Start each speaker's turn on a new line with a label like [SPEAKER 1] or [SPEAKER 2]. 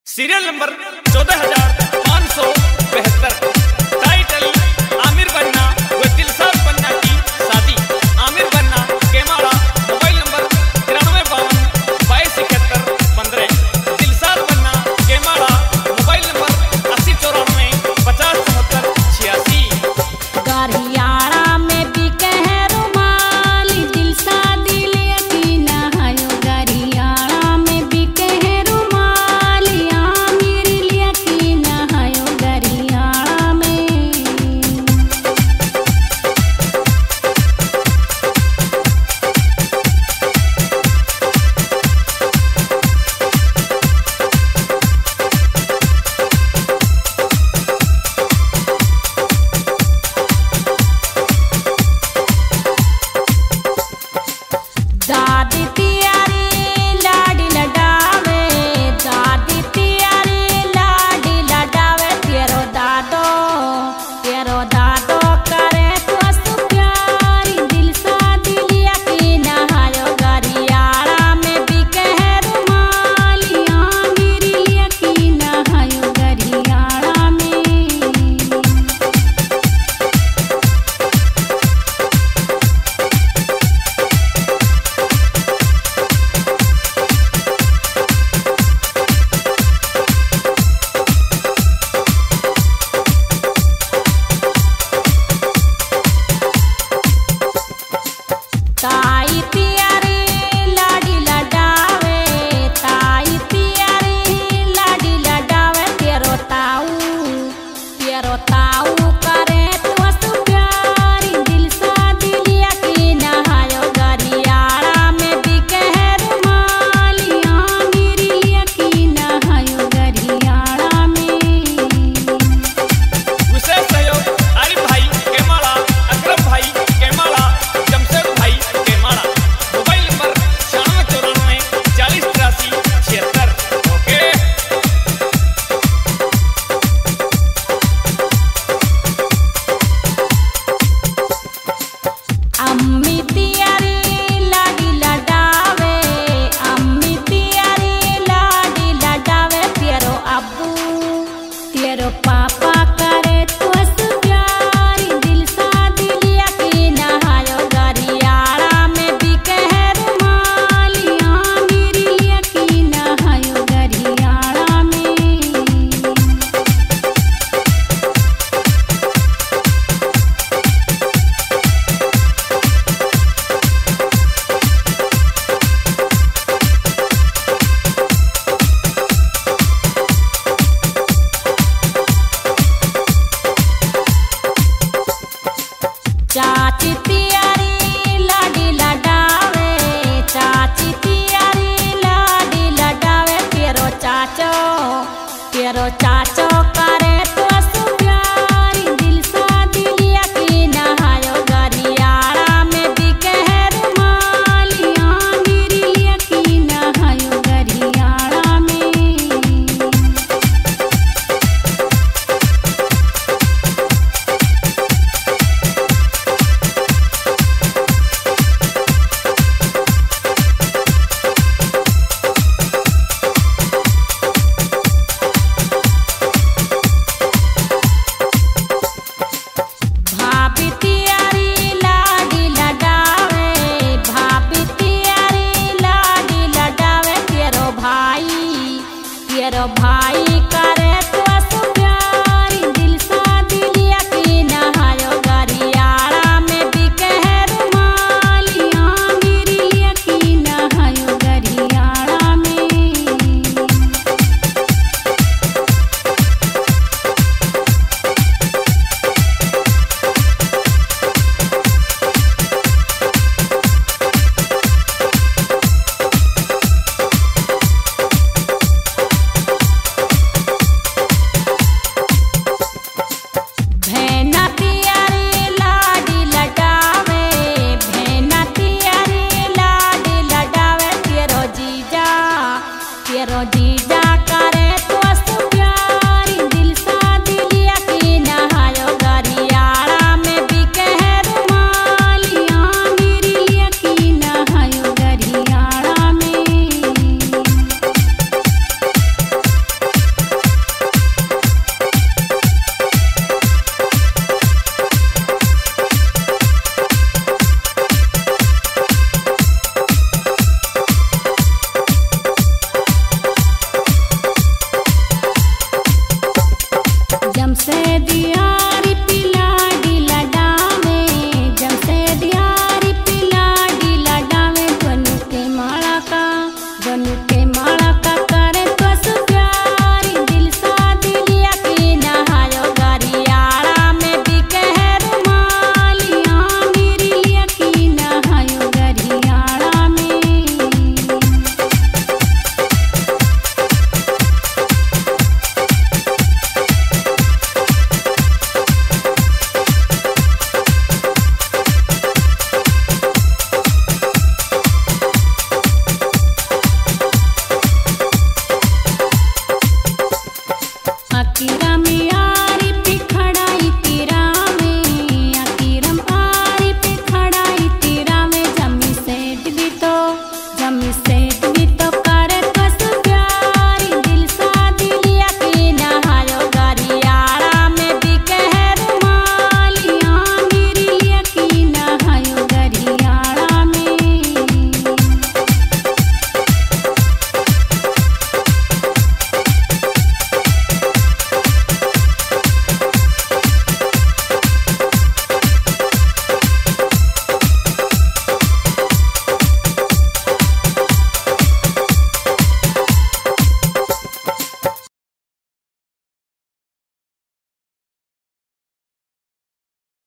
[SPEAKER 1] Serial number 14,572। Title Aamir बन्ना व दिलशाद बन्ना की शादी। आमिर बन्ना केमाड़ा, मोबाइल नंबर 9352227115। दिलशाद बन्ना केमाड़ा, मोबाइल नंबर 8094507486।
[SPEAKER 2] गरियाड़ा में बिके है रुमाली, दिलशाद लेती नहायो। गरियाड़ा में बिके है रुमाली, आमिर लेती नहायो। गरियाड़ा में दादी तियारी लाडी लडावे, दादी तियारी लाडी लडावे। तेरो दादो करे तो प्यारी, दिलशाद लेती नहायो। गरियाड़ा में बिके है रुमाली, आमिर लेती नहायो। गरियाड़ा में ताई तियारी लाडी लडावे, ताई तियारी लाडी लडावे। तेरो ताऊ करे तो प्यारी, दिलशाद लेती नहायो। गरियाड़ा में बिके है रुमाली, आमिर लेती नहायो। गरियाड़ा में
[SPEAKER 1] विशेष सहयोग आरिफ भाई केमाड़ा, अकरम भाई केमाड़ा, जमशेद भाई केमाड़ा। Mobile number 9694408376। ओके।
[SPEAKER 2] अम्मी तियारी लाडी लडावे, अम्मी तियारी लाडी लडावे। तेरो पापा करे तो प्यारी, दिलशाद लेती नहायो। गरियाड़ा में बिके है रुमाली, आमिर लेती नहायो। गरियाड़ा में चाची तियारी लाडी लडावे, चाची तियारी लाडी लडावे। तेरो चाचो करे तो प्यारी, दिलशाद लेती नहायो। गरियाड़ा में बिके है रुमाली, आमिर लेती नहायो। गरियाड़ा में भाभी तियारी लाडी लडावे, भाभी तियारी लाडी लडावे। तेरो भाई करे तो